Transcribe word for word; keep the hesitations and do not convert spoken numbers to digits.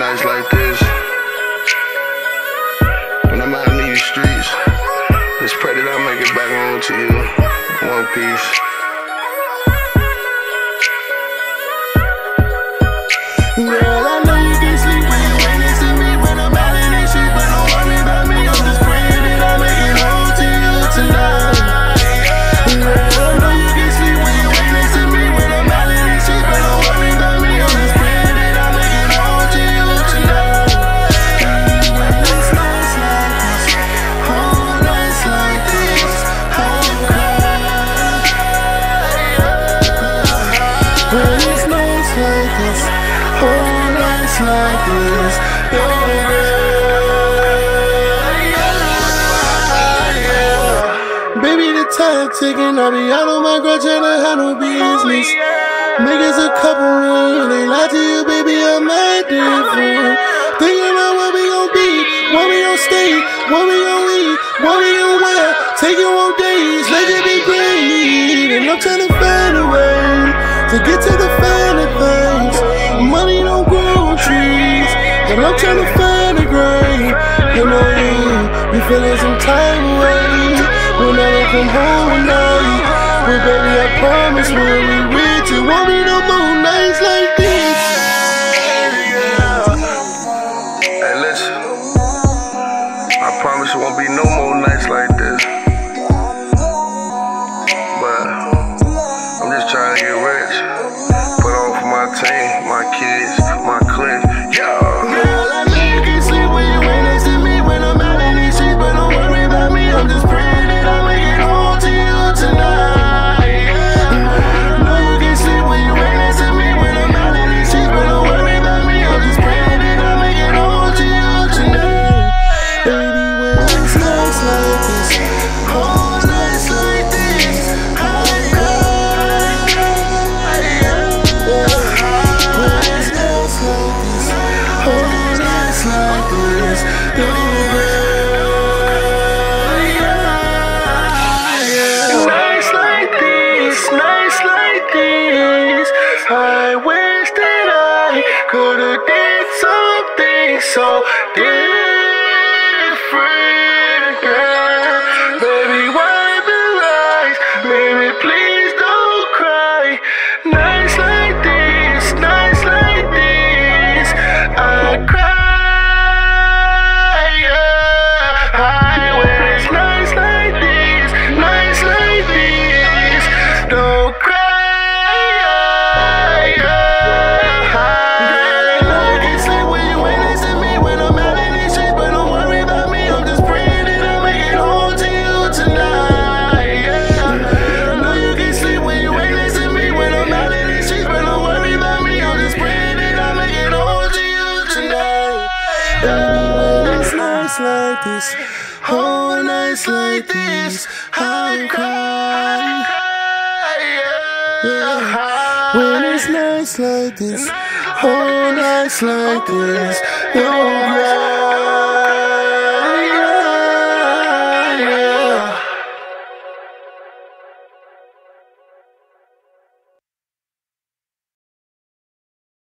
nights like this, when I'm out in these streets, just pray that I make it back home to you. One piece. Girl, I know you can't sleep when you ain't next to me. When I'm out in these streets, but don't worry about me. I'm just praying that I make it home to you tonight. Girl, I know you can't sleep when you ain't next to me. When I'm out in these streets, but don't worry about me. I'm just praying that I make it home to you tonight. When it's nights like this, whole nights like this, I'll cry. When it's nights like this, whole nights like this, oh yeah. Baby, the time ticking, I be out on my girl trying to handle business. Niggas a couple ring, they lie to you, baby, I'm not different. Thinking about what we gon' be, what we gon' stay, what we gon' eat, what we gon' wear. Take you on days, let it be great. And I'm trying to find a way to get to the finer things. Money don't grow on trees, but I'm trying to find a grave. You know you, you feeling some time away. We'll never come home at night, but baby I promise when we with you, won't be no more nights like this. Hey, listen, I promise it won't be no more nights like this. But I'm just trying to get rich, put on for my team, my kids, my clique, yeah. Girl, I know you can't sleep when you ain't next to me. When I'm out in these streets, but don't worry about me. I'm just praying that I make it home to you tonight. I know you can't sleep when you ain't next to me. When I'm out in these streets, but don't worry about me. I'm just praying that I make it home to you tonight. Baby, when it's nights like this, whole nights like this, I'll cry. When it's nights like this, whole nights like this, nights like this, nights like this. I wish that I could've did something so different, girl. Baby, wipe your eyes, baby, please don't cry. Nights like this, nights like this, I cry. Yeah. When it's nights like this, nights like this, don't cry. Like this, whole nights like this, I'll cry. Yeah. When it's nights like this, whole nights like this, you'll cry.